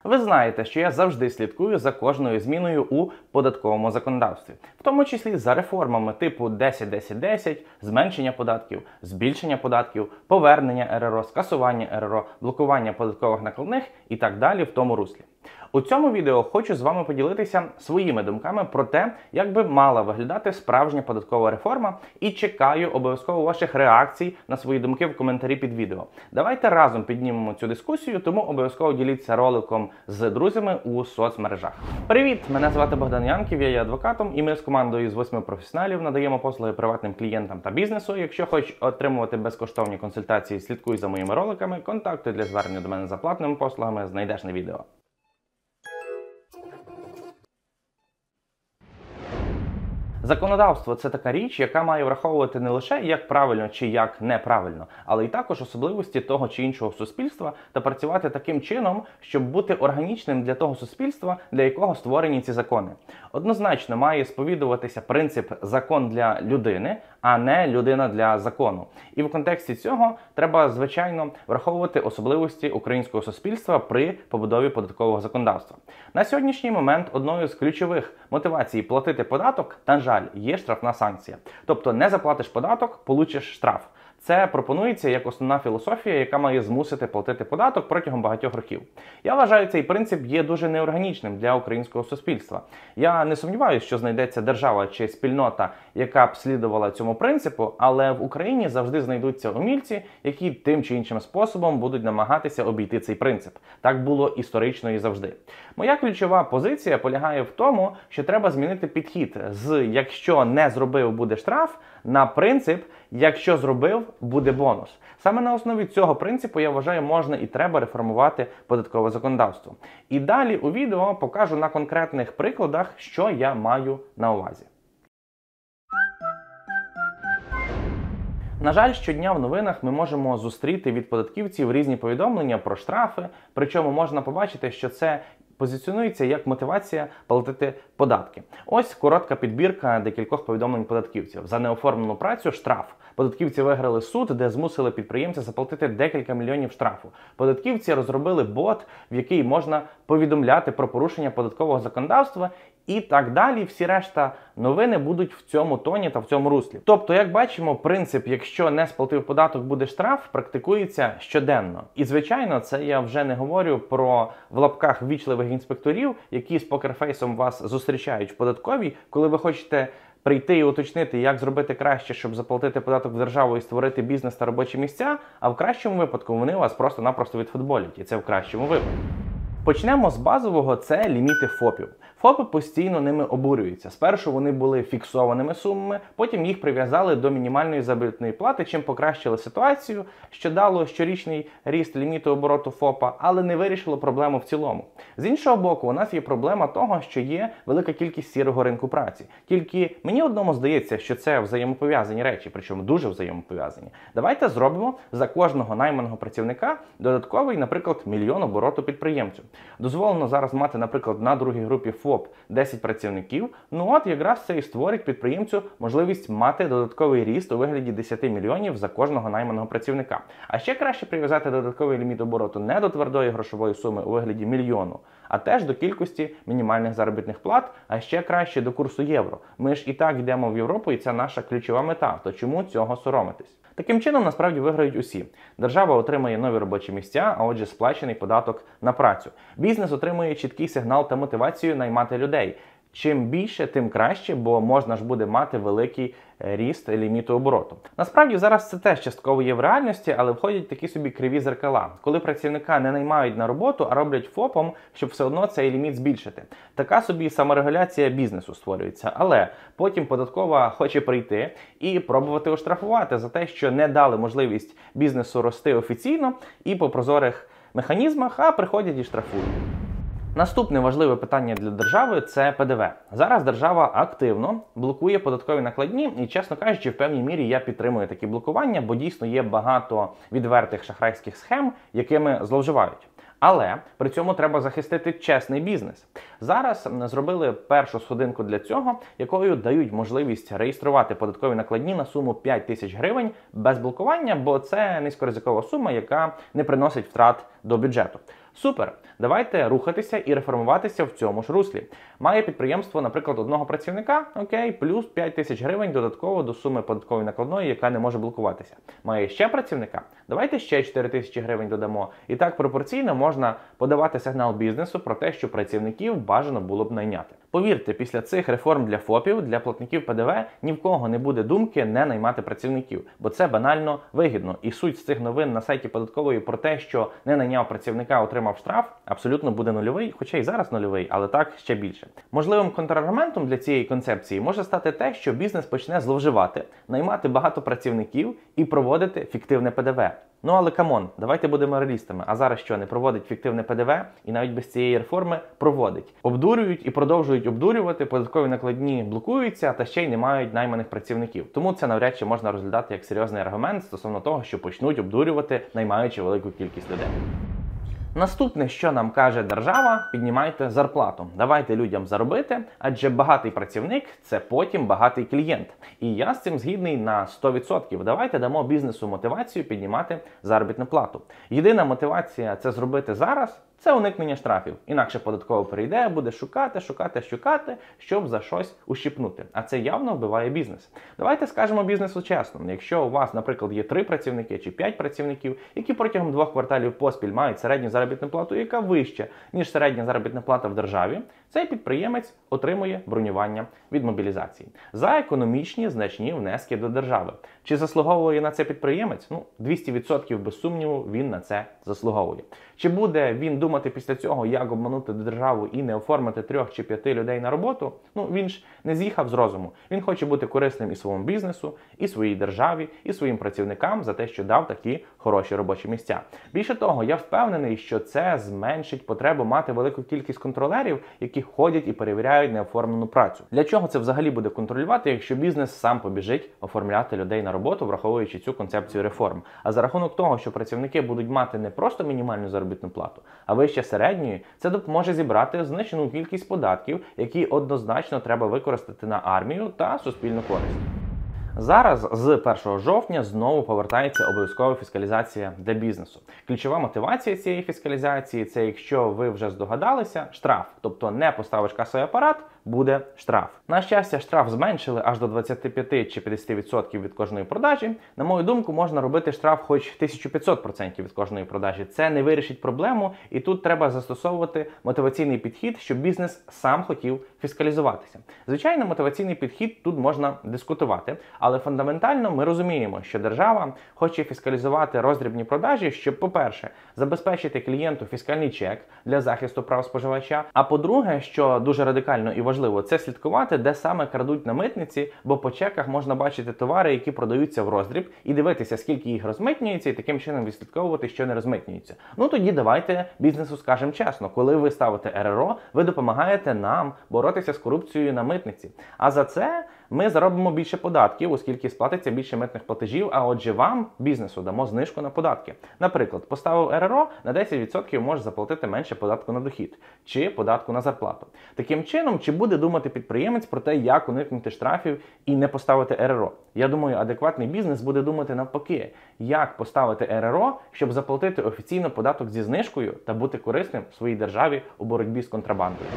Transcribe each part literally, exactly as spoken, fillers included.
Ви знаєте, що я завжди слідкую за кожною зміною у податковому законодавстві, в тому числі за реформами типу десять десять десять, зменшення податків, збільшення податків, повернення ер ер о, скасування ер ер о, блокування податкових накладних і так далі в тому руслі. У цьому відео хочу з вами поділитися своїми думками про те, як би мала виглядати справжня податкова реформа, і чекаю обов'язково ваших реакцій на свої думки в коментарі під відео. Давайте разом піднімемо цю дискусію, тому обов'язково діліться роликом з друзями у соцмережах. Привіт! Мене звати Богдан Янків, я є адвокатом, і ми з командою з восьми професіоналів надаємо послуги приватним клієнтам та бізнесу. Якщо хочеш отримувати безкоштовні консультації, слідкуй за моїми роликами, контакти для звернення до мене за платними послугами знайдеш на відео. Законодавство – це така річ, яка має враховувати не лише як правильно чи як неправильно, але й також особливості того чи іншого суспільства та працювати таким чином, щоб бути органічним для того суспільства, для якого створені ці закони. Однозначно має сповідуватися принцип «закон для людини», а не «людина для закону». І в контексті цього треба, звичайно, враховувати особливості українського суспільства при побудові податкового законодавства. На сьогоднішній момент одною з ключових мотивацій платити податок, на жаль, є штрафна санкція. Тобто не заплатиш податок – получиш штраф. Це пропонується як основна філософія, яка має змусити платити податок протягом багатьох років. Я вважаю, цей принцип є дуже неорганічним для українського суспільства. Я не сумніваюся, що знайдеться держава чи спільнота, яка б слідувала цьому принципу, але в Україні завжди знайдуться умільці, які тим чи іншим способом будуть намагатися обійти цей принцип. Так було історично і завжди. Моя ключова позиція полягає в тому, що треба змінити підхід з «якщо не зробив, буде штраф» на принцип «якщо зробив, буде бонус». Саме на основі цього принципу, я вважаю, можна і треба реформувати податкове законодавство. І далі у відео покажу на конкретних прикладах, що я маю на увазі. На жаль, щодня в новинах ми можемо зустріти від податківців різні повідомлення про штрафи, причому можна побачити, що це позиціонується як мотивація платити податки. Ось коротка підбірка декількох повідомлень податківців. За неоформлену працю – штраф. Податківці виграли суд, де змусили підприємця заплатити декілька мільйонів штрафу. Податківці розробили бот, в який можна повідомляти про порушення податкового законодавства, і так далі. Всі решта новини будуть в цьому тоні та в цьому руслі. Тобто, як бачимо, принцип «якщо не сплатив податок, буде штраф» практикується щоденно. І, звичайно, це я вже не говорю про в лапках вічливих інспекторів, які з покерфейсом вас зустрічають в податковій, коли ви хочете прийти і уточнити, як зробити краще, щоб заплатити податок в державу і створити бізнес та робочі місця, а в кращому випадку вони вас просто-напросто відфутболять. І це в кращому випадку. Почнемо з базового – це ліміти ФОПів. ФОПи постійно ними обурюються. Спершу вони були фіксованими сумами, потім їх прив'язали до мінімальної заробітної плати, чим покращили ситуацію, що дало щорічний ріст ліміту обороту ФОПа, але не вирішило проблему в цілому. З іншого боку, у нас є проблема того, що є велика кількість сірого ринку праці. Тільки мені одному здається, що це взаємопов'язані речі, причому дуже взаємопов'язані. Давайте зробимо за кожного найманого працівника додатковий, наприклад, мільйон обороту підприємцю. Дозволено зараз мати, наприклад, на другій групі ФОП десять працівників, ну от якраз це і створить підприємцю можливість мати додатковий ріст у вигляді десяти мільйонів за кожного найманого працівника. А ще краще прив'язати додатковий ліміт обороту не до твердої грошової суми у вигляді мільйону, а теж до кількості мінімальних заробітних плат, а ще краще до курсу євро. Ми ж і так йдемо в Європу, і це наша ключова мета, то чому цього соромитись? Таким чином, насправді, виграють усі. Держава отримає нові робочі місця, а отже сплачений податок на працю. Бізнес отримує чіткий сигнал та мотивацію наймати людей. Чим більше, тим краще, бо можна ж буде мати великий ріст ліміту обороту. Насправді зараз це теж частково є в реальності, але входять такі собі криві зеркала. Коли працівника не наймають на роботу, а роблять ФОПом, щоб все одно цей ліміт збільшити. Така собі саморегуляція бізнесу створюється. Але потім податкова хоче прийти і пробувати оштрафувати за те, що не дали можливість бізнесу рости офіційно і по прозорих механізмах, а приходять і штрафують. Наступне важливе питання для держави – це Пе Де Ве. Зараз держава активно блокує податкові накладні і, чесно кажучи, в певній мірі я підтримую такі блокування, бо дійсно є багато відвертих шахрайських схем, якими зловживають. Але при цьому треба захистити чесний бізнес. Зараз зробили першу сходинку для цього, якою дають можливість реєструвати податкові накладні на суму п'ять тисяч гривень без блокування, бо це низькоризикова сума, яка не приносить втрат до бюджету. Супер! Давайте рухатися і реформуватися в цьому ж руслі. Має підприємство, наприклад, одного працівника, окей, плюс п'ять тисяч гривень додатково до суми податкової накладної, яка не може блокуватися. Має ще працівника? Давайте ще чотири тисячі гривень додамо. І так пропорційно можна подавати сигнал бізнесу про те, що працівників бажано було б найняти. Повірте, після цих реформ для ФОПів, для платників Пе Де Ве, ні в кого не буде думки не наймати працівників, бо це банально вигідно. І суть з цих новин на сайті податкової про те, що не найняв працівника, отримав штраф, абсолютно буде нульовий, хоча й зараз нульовий, але так ще більше. Можливим контраргументом для цієї концепції може стати те, що бізнес почне зловживати, наймати багато працівників і проводити фіктивне Пе Де Ве. Ну але камон, давайте будемо реалістами. А зараз що, не проводить фіктивне Пе Де Ве і навіть без цієї реформи проводить. Обдурюють і продовжують обдурювати, податкові накладні блокуються та ще й не мають найманих працівників. Тому це навряд чи можна розглядати як серйозний аргумент стосовно того, що почнуть обдурювати, наймаючи велику кількість людей. Наступне, що нам каже держава, піднімайте зарплату. Давайте людям заробити, адже багатий працівник – це потім багатий клієнт. І я з цим згідний на сто відсотків. Давайте дамо бізнесу мотивацію піднімати заробітну плату. Єдина мотивація це зробити зараз – це уникнення штрафів. Інакше податково прийде, буде шукати, шукати, шукати, щоб за щось ущипнути. А це явно вбиває бізнес. Давайте скажемо бізнесу чесно. Якщо у вас, наприклад, є три працівники чи п'ять працівників, які протягом двох кварталів поспіль мають середню заробітну плату, яка вища, ніж середня заробітна плата в державі, цей підприємець отримує бронювання від мобілізації за економічні значні внески до держави. Чи заслуговує на це підприємець? Ну, двісті відсотків без сумніву він на це заслуговує. Чи буде він думати після цього, як обманути державу і не оформити трьох чи п'яти людей на роботу? Ну, він ж не з'їхав з розуму. Він хоче бути корисним і своєму бізнесу, і своїй державі, і своїм працівникам за те, що дав такі хороші робочі місця. Більше того, я впевнений, що це зменшить потребу мати велику кількість контролерів, які ходять і перевіряють неоформлену працю. Для чого це взагалі буде контролювати, якщо бізнес сам побіжить оформляти людей на роботу, враховуючи цю концепцію реформ? А за рахунок того, що працівники будуть мати не просто мінімальну заробітну плату, а вище середньої, це допоможе зібрати значну кількість податків, які однозначно треба використати на армію та суспільну користь. Зараз з першого жовтня знову повертається обов'язкова фіскалізація для бізнесу. Ключова мотивація цієї фіскалізації – це, якщо ви вже здогадалися, штраф. Тобто не поставиш касовий апарат – буде штраф. На щастя, штраф зменшили аж до двадцяти п'яти чи п'ятдесяти відсотків від кожної продажі. На мою думку, можна робити штраф хоч тисячу п'ятсот відсотків від кожної продажі. Це не вирішить проблему, і тут треба застосовувати мотиваційний підхід, щоб бізнес сам хотів фіскалізуватися. Звичайно, мотиваційний підхід тут можна дискутувати, але фундаментально ми розуміємо, що держава хоче фіскалізувати роздрібні продажі, щоб, по-перше, забезпечити клієнту фіскальний чек для захисту прав споживача, а по-друге, що дуже радикально і важливо, це слідкувати, де саме крадуть на митниці, бо по чеках можна бачити товари, які продаються в роздріб, і дивитися, скільки їх розмитнюється, і таким чином відслідковувати, що не розмитнюється. Ну тоді давайте бізнесу скажемо чесно, коли ви ставите Ер Ер О, ви допомагаєте нам боротися з корупцією на митниці. А за це ми заробимо більше податків, оскільки сплатиться більше митних платежів, а отже вам, бізнесу, дамо знижку на податки. Наприклад, поставив Ер Ер О, на десять відсотків можеш заплатити менше податку на дохід чи податку на зарплату. Таким чином, чи буде думати підприємець про те, як уникнути штрафів і не поставити Ер Ер О? Я думаю, адекватний бізнес буде думати навпаки, як поставити Ер Ер О, щоб заплатити офіційно податок зі знижкою та бути корисним своїй державі у боротьбі з контрабандою.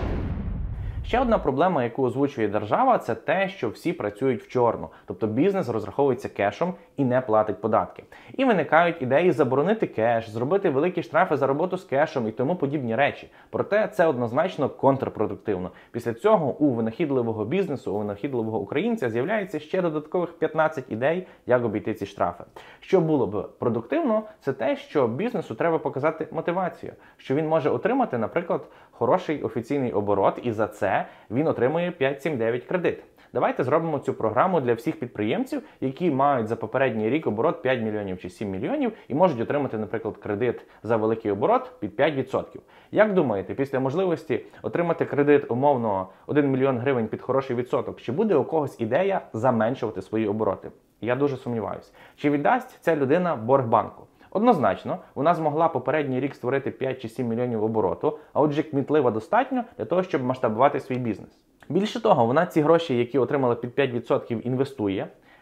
Ще одна проблема, яку озвучує держава, це те, що всі працюють в чорну, тобто бізнес розраховується кешем і не платить податки. І виникають ідеї заборонити кеш, зробити великі штрафи за роботу з кешем і тому подібні речі. Проте це однозначно контрпродуктивно. Після цього у винахідливого бізнесу, у винахідливого українця з'являється ще додаткових п'ятнадцять ідей, як обійти ці штрафи. Що було б продуктивно, це те, що бізнесу треба показати мотивацію, що він може отримати, наприклад, хороший офіційний оборот, і за це він отримує п'ять сім дев'ять кредит. Давайте зробимо цю програму для всіх підприємців, які мають за попередній рік оборот п'ять мільйонів чи сім мільйонів і можуть отримати, наприклад, кредит за великий оборот під п'ять відсотків. Як думаєте, після можливості отримати кредит умовно один мільйон гривень під хороший відсоток, чи буде у когось ідея заменшувати свої обороти? Я дуже сумніваюся. Чи віддасть ця людина борг банку? Однозначно, вона змогла попередній рік створити п'ять чи сім мільйонів обороту, а отже кмітлива достатньо для того, щоб масштабувати свій бізнес. Більше того, вона ці гроші, які отримала під п'ять відсотків, інвестує,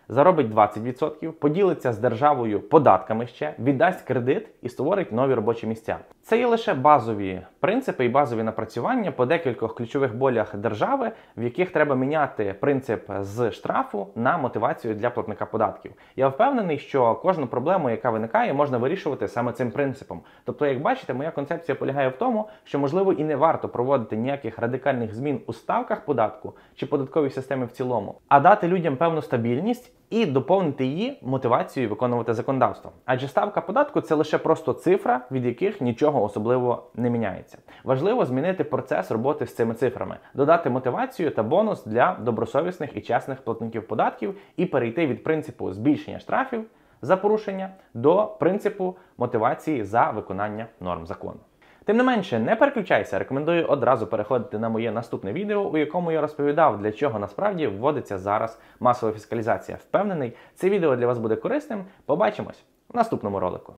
заробить двадцять відсотків, поділиться з державою податками ще, віддасть кредит і створить нові робочі місця. Це є лише базові принципи і базові напрацювання по декількох ключових болях держави, в яких треба міняти принцип з штрафу на мотивацію для платника податків. Я впевнений, що кожну проблему, яка виникає, можна вирішувати саме цим принципом. Тобто, як бачите, моя концепція полягає в тому, що, можливо, і не варто проводити ніяких радикальних змін у ставках податку чи податковій системі в цілому, а дати людям певну стабільність і доповнити її мотивацією виконувати законодавство. Адже ставка податку – це лише просто цифра, від яких нічого особливо не міняється. Важливо змінити процес роботи з цими цифрами, додати мотивацію та бонус для добросовісних і чесних платників податків і перейти від принципу збільшення штрафів за порушення до принципу мотивації за виконання норм закону. Тим не менше, не переключайся, рекомендую одразу переходити на моє наступне відео, у якому я розповідав, для чого насправді вводиться зараз масова фіскалізація. Впевнений, це відео для вас буде корисним. Побачимось в наступному ролику.